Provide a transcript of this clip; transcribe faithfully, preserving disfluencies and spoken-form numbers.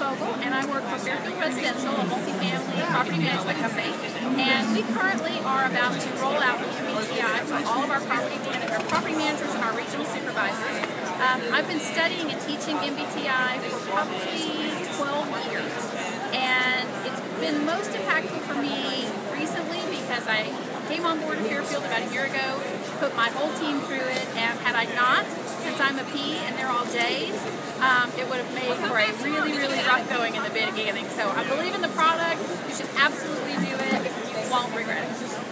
Vogel, and I work for Fairfield Residential, a multifamily property management company. And we currently are about to roll out the M B T I for all of our property, man our property managers and our regional supervisors. Um, I've been studying and teaching M B T I for probably twelve years, and it's been most impactful for me recently because I came on board at Fairfield about a year ago, put my whole team through it, and had I not, since I'm a P and they're all J's, um, it would have made for a really, really rough going in the beginning. So I believe in the product. You should absolutely do it. You won't regret it.